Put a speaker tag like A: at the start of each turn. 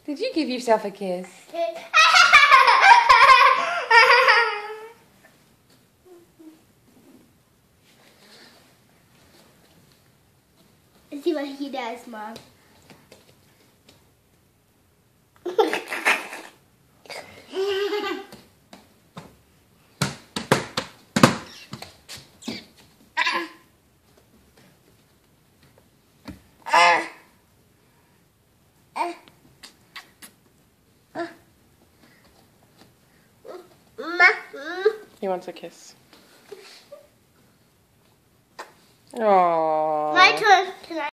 A: Did you give yourself a kiss?
B: Let's see what he does, Mom.
A: He wants a kiss. Aww.
B: My turn tonight.